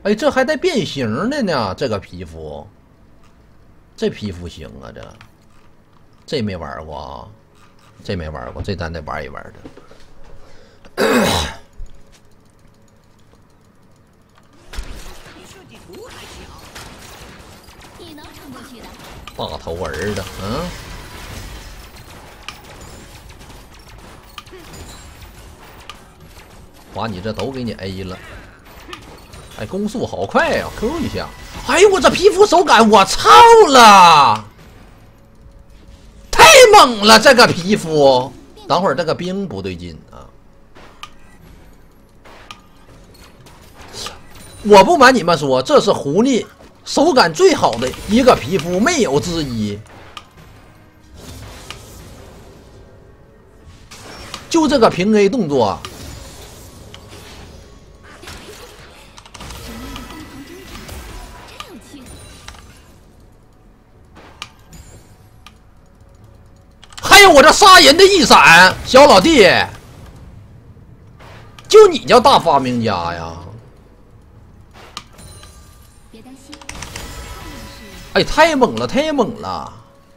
哎，这还带变形的呢，这个皮肤，这皮肤行啊，这没玩过啊，这没玩过，这咱得玩一玩的。大头儿的，嗯。把你这都给你 A 了，哎，攻速好快呀、Q 一下，哎呦我这皮肤手感，我操了，太猛了这个皮肤。等会儿这个兵不对劲啊！我不瞒你们说，这是狐狸手感最好的一个皮肤，没有之一。就这个平 A 动作。还有我这杀人的一闪，小老弟，就你叫大发明家呀！哎，太猛了，太猛了！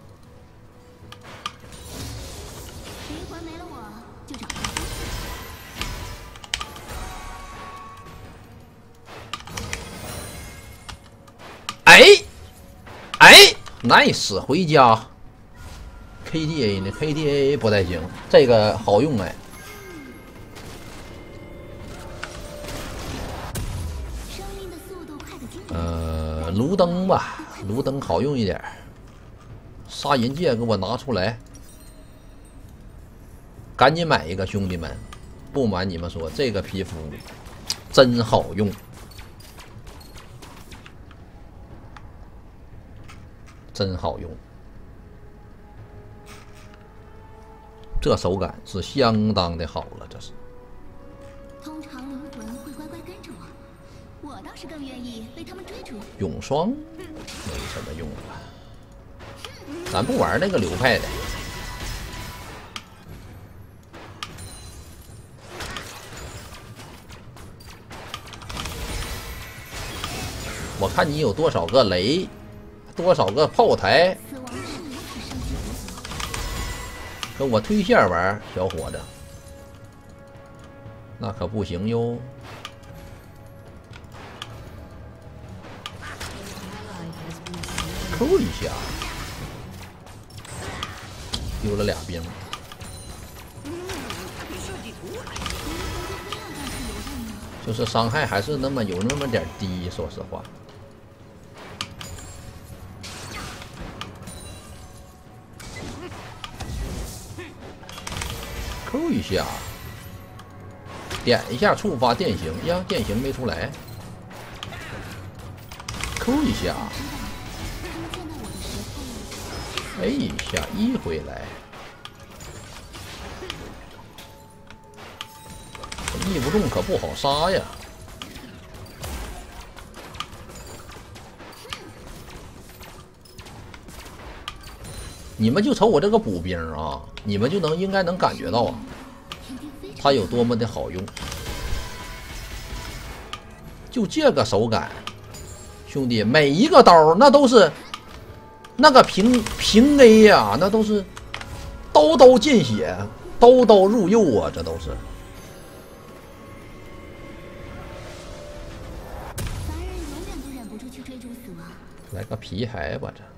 哎 ，nice， 回家。KDA 呢 ？KDA 不太行，这个好用哎。卢登吧，卢登好用一点。杀人戒给我拿出来，赶紧买一个，兄弟们！不瞒你们说，这个皮肤真好用，真好用。这手感是相当的好了，这是。通常灵魂会乖乖跟着我，我倒是更愿意被他们追逐。永霜没什么用了，咱不玩那个流派的。我看你有多少个雷，多少个炮台。跟我推线玩，小伙子，那可不行哟。扣一下，丢了俩兵。就是伤害还是有那么点低，说实话。扣一下，点一下触发电刑呀，电刑没出来。扣一下，哎一下一回来，一不中可不好杀呀。你们就瞅我这个补兵啊，你们就应该能感觉到啊，它有多么的好用。就这个手感，兄弟，每一个刀那都是那个平 A 呀，那都是刀刀见血，刀刀入肉啊，这都是。来个皮海吧，这。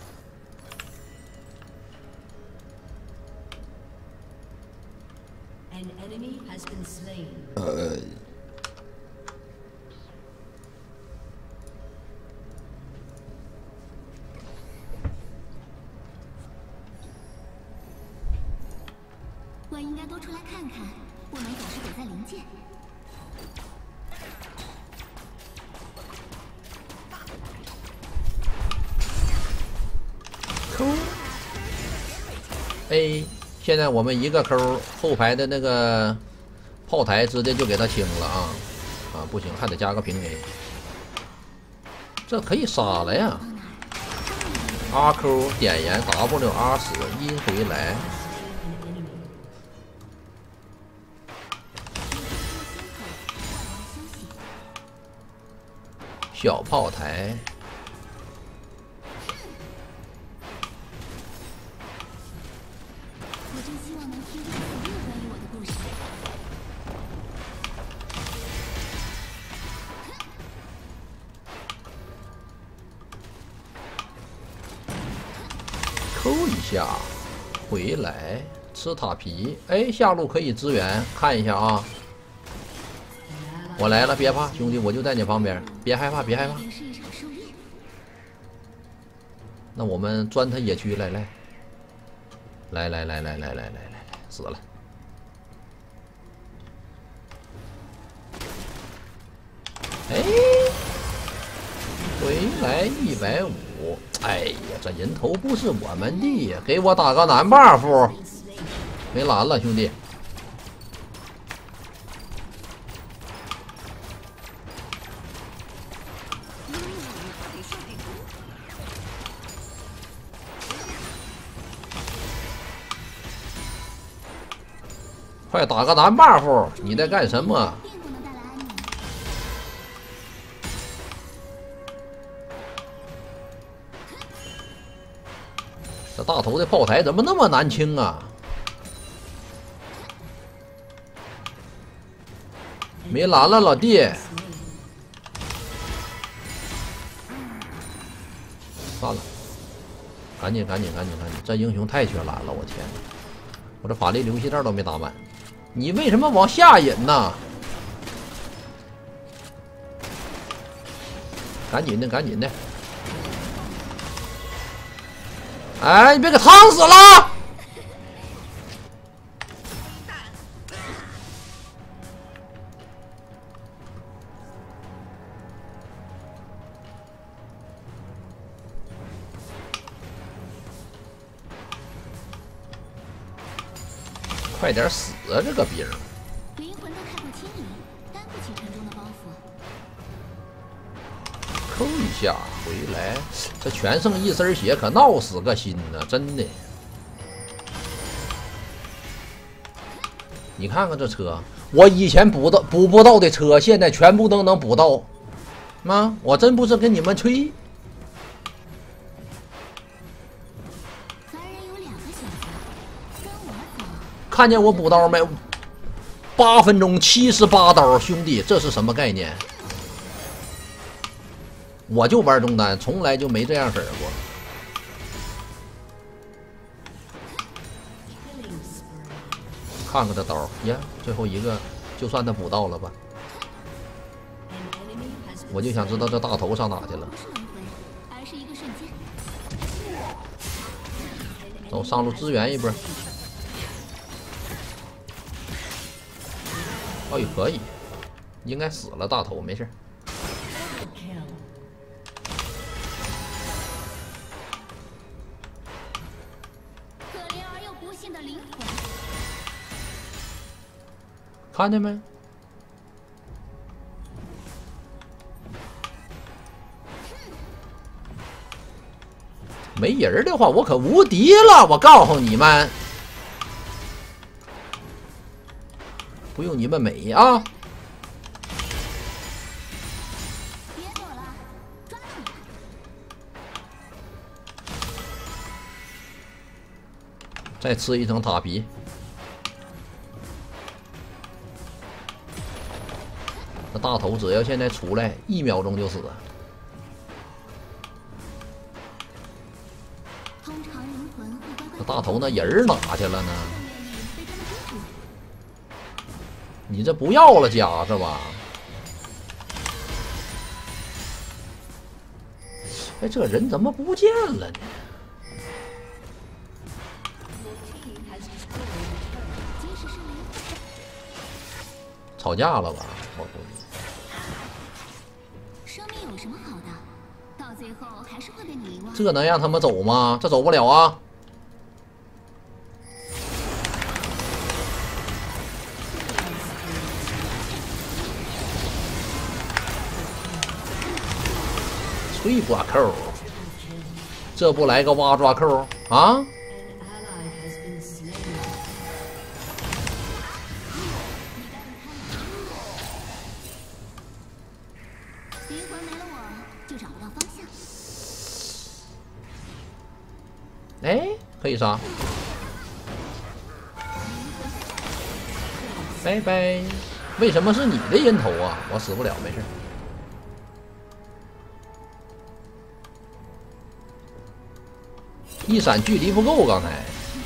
我应该多出来看看，不能总是躲在零件。 扣 A， 现在我们一个扣，后排的那个炮台直接就给他清了啊！啊，不行，还得加个平 A， 这可以杀了呀！RQ 点燃 W R 死一回来。 小炮台。 我真希望能听到所有关于我的故事。 抠一下，回来吃塔皮。哎，下路可以支援，看一下啊。我来了，别怕，兄弟，我就在你旁边，别害怕，别害怕。那我们钻他野区来，来，死了。哎，回来150。哎呀，这人头不是我们的，给我打个蓝 buff， 没蓝了，兄弟。快打个蓝 buff！ 你在干什么？这大头的炮台怎么那么难清啊？没蓝了，老弟。算了，赶紧！这英雄太缺蓝了，我天哪！我这法力流血袋都没打满。你为什么往下引呢？赶紧的！哎，你别给烫死了！快点死啊！这个兵儿。 灵魂都太过轻盈，担不起沉重的包袱。 扣一下回来，这全剩一身血，可闹死个心呢，真的。你看看这车，我以前补不到的车，现在全部都能补到。妈，我真不是跟你们吹。看见我补刀没？8分钟78刀，兄弟，这是什么概念？我就玩中单，从来就没这样式儿过。看看这刀呀，最后一个，就算他补到了吧。我就想知道这大头上哪去了。走，上路支援一波。哎，可以，应该死了大头，没事。 可怜而又不幸的灵魂， 看见没？没人的话，我可无敌了！我告诉你们。不用你们美啊！ 别躲了，抓住你！ 再吃一层塔皮。这大头只要现在出来1秒钟就死。这大头那人哪去了呢？你这不要了家是吧？哎，这人怎么不见了呢？吵架了吧？我估计。 生命有什么好的？到最后还是会被你遗忘。 这能让他们走吗？这走不了啊！吹刮扣，这不来个挖抓扣啊？ 灵魂没了我， 就找不到方向。 哎，可以杀。拜拜。为什么是你的人头啊？我死不了，没事。一闪距离不够，刚才。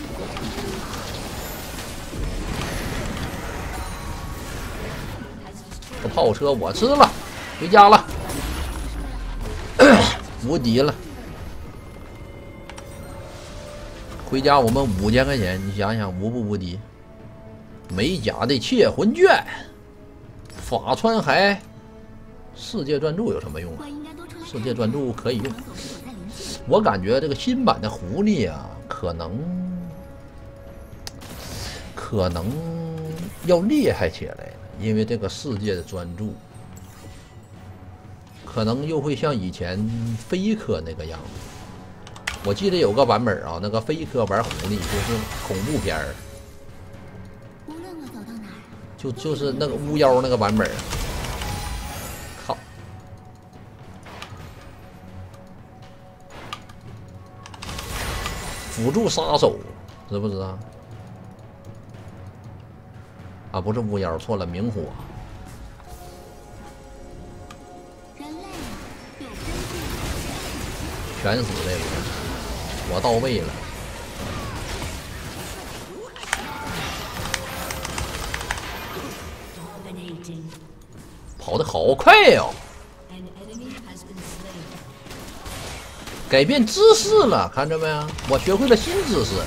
这炮车我吃了，回家了。无敌了。回家我们5000块钱，你想想无不无敌？美甲的窃魂卷，法川骸，世界专注有什么用啊？世界专注可以用。我感觉这个新版的狐狸啊，可能要厉害起来了，因为这个世界的专注，可能又会像以前飞科那个样子。我记得有个版本啊，那个飞科玩狐狸就是恐怖片儿，就是那个巫妖那个版本。靠！辅助杀手，知不知道？啊，不是巫妖，错了，明火。全死这个，我到位了。跑得好快呀！改变姿势了，看着没？我学会了新姿势。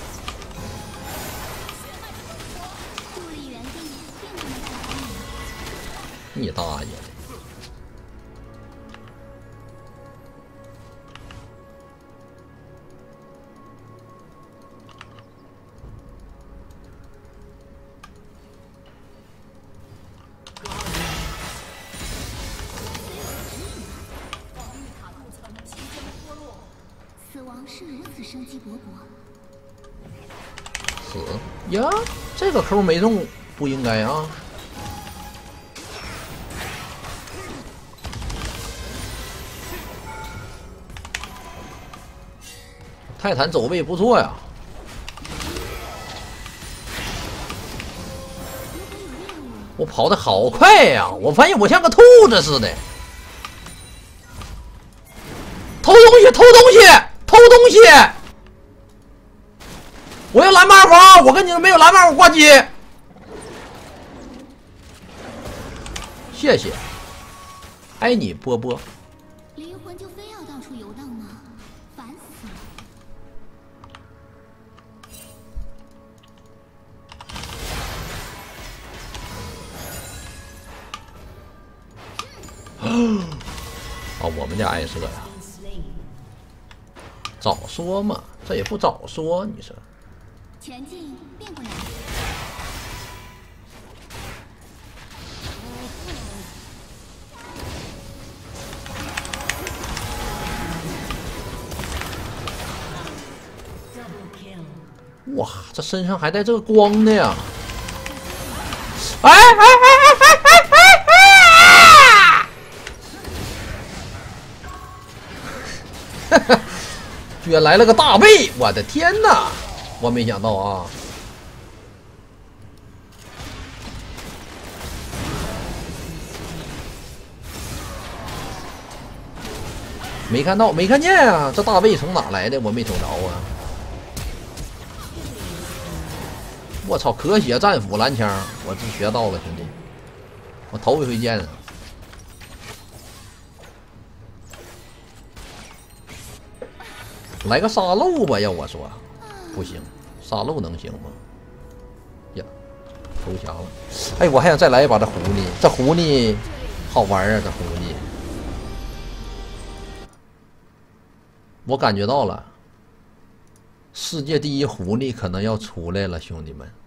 你大爷的！ 死亡是如此生机勃勃。 死呀！这个扣没中，不应该啊！泰坦走位不错呀！我跑得好快呀！我发现我像个兔子似的。偷东西！偷东西！偷东西！我要蓝马房！我跟你说，没有蓝马我挂机。谢谢。爱你波波。 灵魂就非要到处游荡吗？烦死了！啊，我们家爱色呀！早说嘛，这也不早说，你说。 前进并不难。 哇，这身上还带这个光的呀！哎哎哎哎哎哎哎！哈哈，居然来了个大背！我的天哪！我没想到啊！没看到，没看见啊！这大背从哪来的？我没瞅着啊！我操，可血战斧蓝枪，我这学到了，兄弟！我头一回见啊！来个沙漏吧，要我说，不行，沙漏能行吗？呀，投降了！哎，我还想再来一把这狐狸，这狐狸好玩啊，这狐狸。我感觉到了，世界第一狐狸可能要出来了，兄弟们。